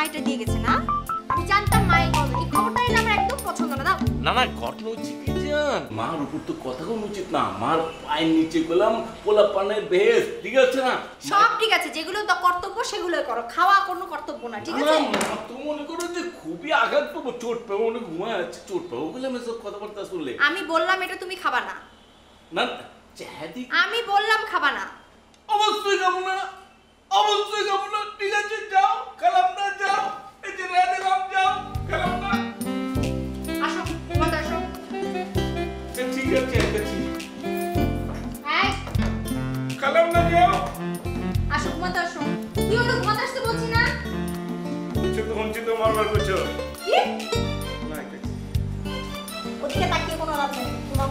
এটা দিয়ে গেছে না? আমি জানতাম মা এই খবরটা এলে আমার একদম পছন্দ না। দাও না না, ঘটনা হচ্ছে কি জান, মার উপর তো কথা কোন উচিত না। মার পায়ের নিচে গেলাম পোলা পানের বেশ, ঠিক আছে না? সব ঠিক আছে, যেগুলো তো কর্তব্য সেগুলোই করো, খাওয়া কোনো কর্তব্য না, ঠিক আছে? তুমি মনে করো যে খুবই আঘাত পাবো, চোট পাবো, অনেক ঘুমায় আছে, চোট পাবো বললাম এসব কথাবার্তা শুনলে। আমি বললাম এটা তুমি খাবা না। না আমি বললাম খাবা না। অবশ্যই খাবো না, অবশ্যই খাবো না, ঠিক আছে যাও, খেলাম না, যাও, এই যে রেডি লাম, যাও, খেলাম না। আসো ঘুমাতে আসো। ঠিক আছে, এই খেলাম না, যাও, আসো ঘুমাতে আসো। কি হলো, ঘুমাতে আসতে বলছি না? কিছু তো হচ্ছে তো মারবার করছো কি না? ওদিকে তাকিয়ে কোনো লাভ নেই, ঘুমাও।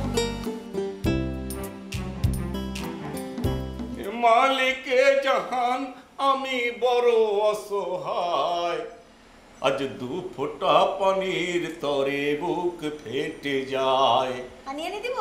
মালিকে জাহান আমি বড় অসহায়, আজ 2 ফোঁটা পানির তরে বুক ফেটে যায়। পানি এনে দিব?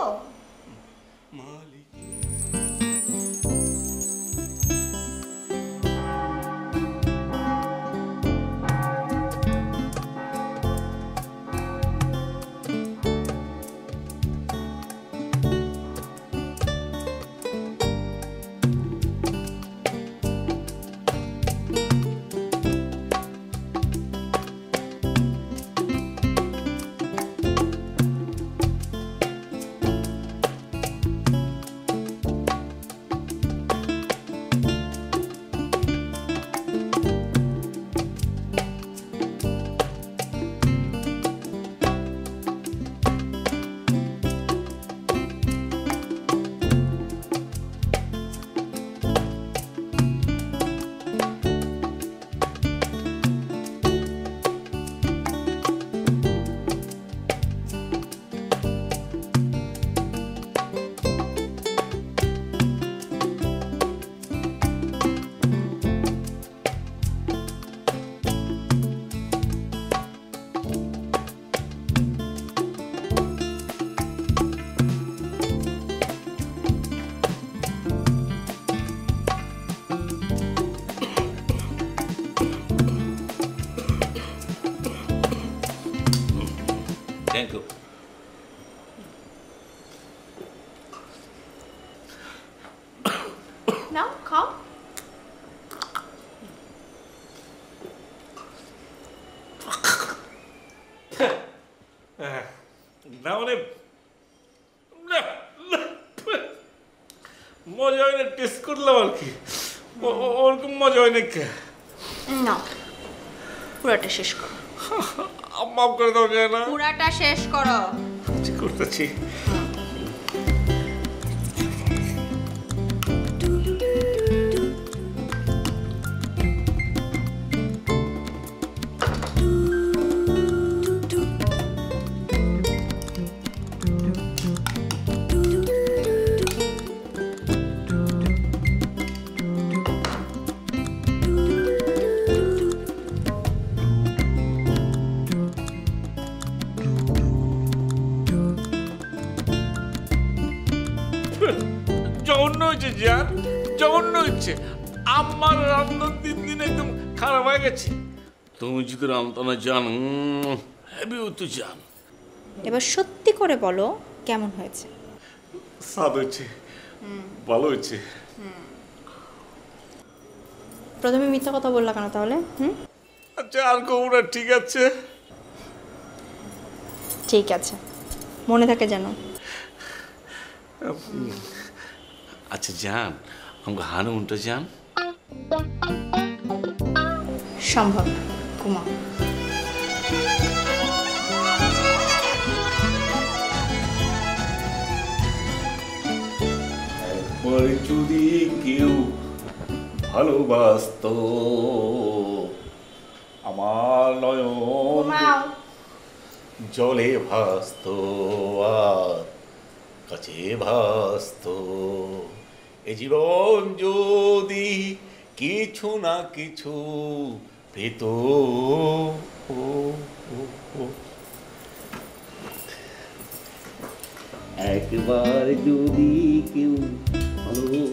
Thank you. নাও খাও। না মানে মজা হয় না, টেস্ট করলাম আর কি, ওরকম মজা হয় না। নাও পুরাটা শেষ করো। মাফ করে দাও যায় না, পুরাটা শেষ করো। করতেছি। জঘন্য হয়েছে জান, জঘন্য হয়েছে। আমার রান্নার দিন একদম খারাপ হয়ে গেছে। তুমি যদি রান্না না জান, হেভি হতো জান। এবার সত্যি করে বলো কেমন হয়েছে? স্বাদ হয়েছে, ভালো হয়েছে। প্রথমে মিথ্যা কথা বললা কেন তাহলে? আচ্ছা আর কবুরা, ঠিক আছে ঠিক আছে, মনে থাকে যেন। আচ্ছা জান, আমাকে হানুমনটা জান। সম্ভব না, ঘুমাও। একবার যদি কেউ ভালোবাসতো আমার নয়ন জলে ভাসতো আর কাছে ভাসতো, এ জীবন যদি কিছু না কিছু পেত। একবার যদি কেউ ভালো